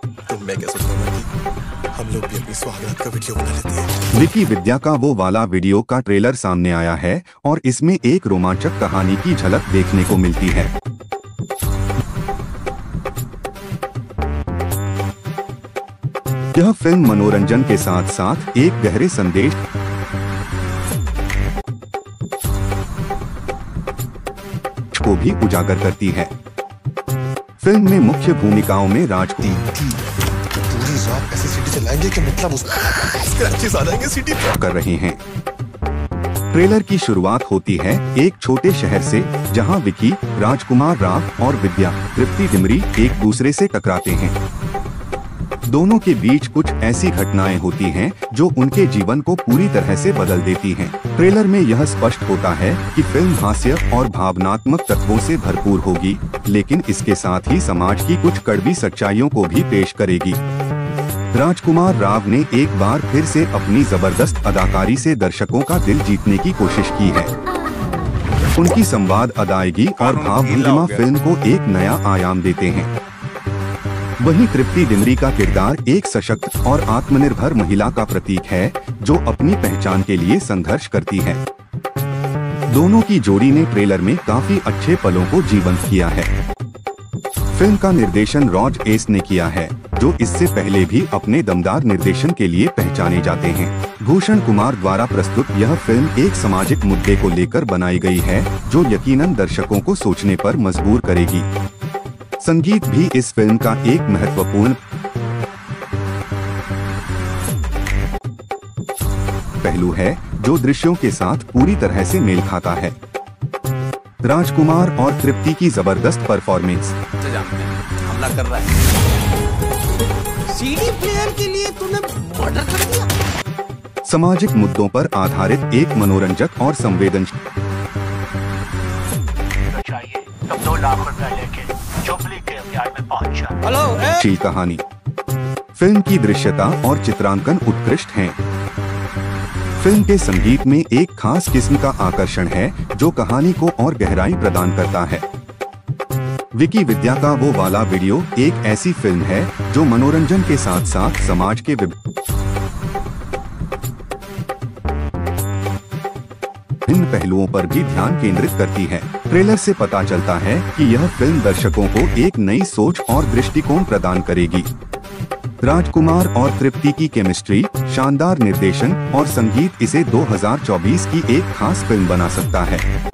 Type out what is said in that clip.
तो मैं क्या सोच रहा हूँ कि हम लोग भी अपनी स्वागत का वीडियो बना लेते हैं। विकी विद्या का वो वाला वीडियो का ट्रेलर सामने आया है और इसमें एक रोमांचक कहानी की झलक देखने को मिलती है। यह फिल्म मनोरंजन के साथ साथ एक गहरे संदेश को भी उजागर करती है। फिल्म में मुख्य भूमिकाओं में पूरी रात ऐसे सीटी चलाएंगे कि मतलब स्क्रैचेस आ जाएंगे सीटी कर रहे हैं। ट्रेलर की शुरुआत होती है एक छोटे शहर से, जहां विकी, राजकुमार राव और विद्या तृप्ति डिमरी एक दूसरे से टकराते हैं। दोनों के बीच कुछ ऐसी घटनाएं होती हैं जो उनके जीवन को पूरी तरह से बदल देती हैं। ट्रेलर में यह स्पष्ट होता है कि फिल्म हास्य और भावनात्मक तत्वों से भरपूर होगी, लेकिन इसके साथ ही समाज की कुछ कड़वी सच्चाइयों को भी पेश करेगी। राजकुमार राव ने एक बार फिर से अपनी जबरदस्त अदाकारी से दर्शकों का दिल जीतने की कोशिश की है। उनकी संवाद अदायगी और भावभंगिमा फिल्म को एक नया आयाम देते हैं। वहीं तृप्ति डिमरी का किरदार एक सशक्त और आत्मनिर्भर महिला का प्रतीक है, जो अपनी पहचान के लिए संघर्ष करती है। दोनों की जोड़ी ने ट्रेलर में काफी अच्छे पलों को जीवंत किया है। फिल्म का निर्देशन रॉज एस ने किया है, जो इससे पहले भी अपने दमदार निर्देशन के लिए पहचाने जाते हैं। भूषण कुमार द्वारा प्रस्तुत यह फिल्म एक सामाजिक मुद्दे को लेकर बनाई गई है, जो यकीनन दर्शकों को सोचने पर मजबूर करेगी। संगीत भी इस फिल्म का एक महत्वपूर्ण पहलू है, जो दृश्यों के साथ पूरी तरह से मेल खाता है। राजकुमार और तृप्ति की जबरदस्त परफॉर्मेंस हमला कर रहा है। सीडी प्लेयर के लिए तूने मर्डर कर दिया। सामाजिक मुद्दों पर आधारित एक मनोरंजक और संवेदनशील तब 2 लाख रुपया लेके जुबली के FBI में पहुंचा। ची कहानी। फिल्म की दृश्यता और चित्रांकन उत्कृष्ट हैं। फिल्म के संगीत में एक खास किस्म का आकर्षण है, जो कहानी को और गहराई प्रदान करता है। विकी विद्या का वो वाला वीडियो एक ऐसी फिल्म है जो मनोरंजन के साथ साथ समाज के इन पहलुओं पर भी ध्यान केंद्रित करती है। ट्रेलर से पता चलता है कि यह फिल्म दर्शकों को एक नई सोच और दृष्टिकोण प्रदान करेगी। राजकुमार और तृप्ति की केमिस्ट्री, शानदार निर्देशन और संगीत इसे 2024 की एक खास फिल्म बना सकता है।